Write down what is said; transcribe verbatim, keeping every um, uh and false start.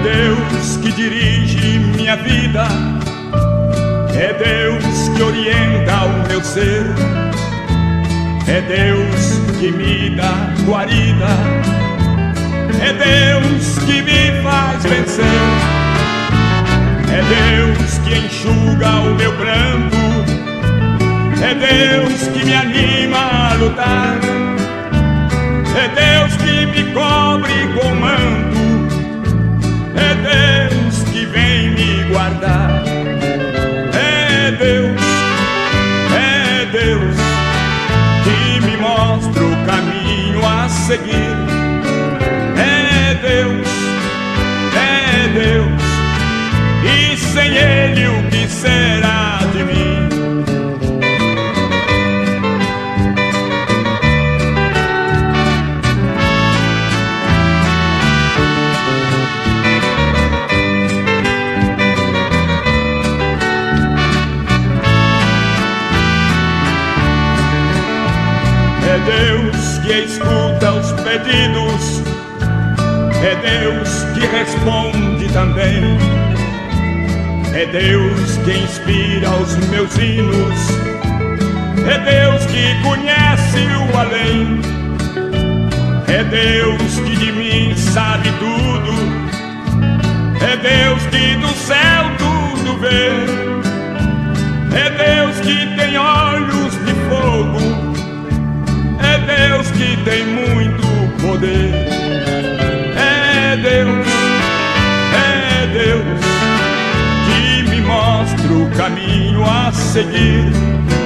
Deus que dirige minha vida, é Deus que orienta o meu ser, é Deus que me dá guarida, é Deus que me faz vencer, é Deus que enxuga o meu pranto, é Deus que me anima a lutar, é Deus que me cobre com manto, é Deus que vem me guardar. É Deus, é Deus que me mostra o caminho a seguir. É Deus, é Deus, e sem Ele o que será de mim? É Deus que escuta os pedidos, é Deus que responde também, é Deus que inspira os meus hinos, é Deus que conhece o além, é Deus que de mim sabe tudo, é Deus que do céu tudo vê, é Deus que tem olhos de fogo, é Deus que tem muito poder. É Deus, é Deus que me mostra o caminho a seguir.